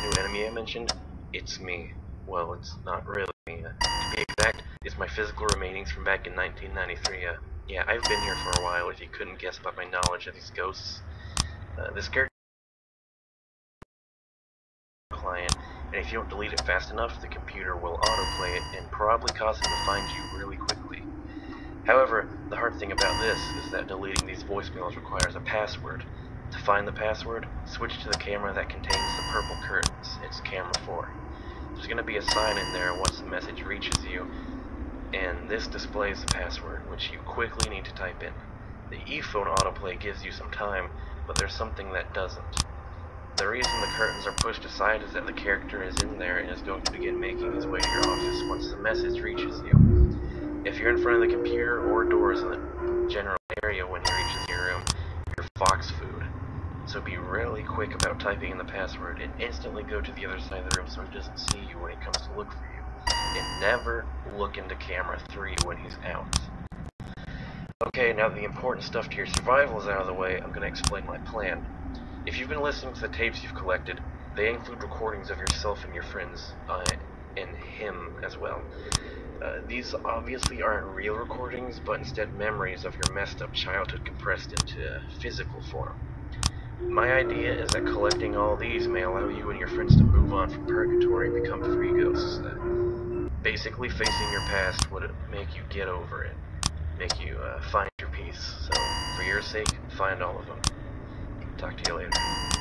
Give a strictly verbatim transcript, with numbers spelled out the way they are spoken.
new enemy I mentioned, it's me. Well, it's not really me. Uh, to be exact, it's my physical remainings from back in nineteen ninety-three. Uh, yeah, I've been here for a while, if you couldn't guess by my knowledge of these ghosts. Uh, this character client, and if you don't delete it fast enough, the computer will autoplay it and probably cause it to find you really quickly. However, the hard thing about this is that deleting these voicemails requires a password. To find the password, switch to the camera that contains the purple curtains. It's camera four. There's going to be a sign in there once the message reaches you, and this displays the password, which you quickly need to type in. The ePhone autoplay gives you some time, but there's something that doesn't. The reason the curtains are pushed aside is that the character is in there and is going to begin making his way to your office once the message reaches you. If you're in front of the computer or doors in the general area when he reaches your room, you're Fox food. So be really quick about typing in the password and instantly go to the other side of the room so he doesn't see you when he comes to look for you. And never look into camera three when he's out. Okay, now that the important stuff to your survival is out of the way, I'm going to explain my plan. If you've been listening to the tapes you've collected, they include recordings of yourself and your friends, uh, and him as well. Uh, these obviously aren't real recordings, but instead memories of your messed up childhood compressed into physical form. My idea is that collecting all these may allow you and your friends to move on from purgatory and become free ghosts. Uh, basically, facing your past would make you get over it, make you uh, find your peace. So, for your sake, find all of them. Talk to you later.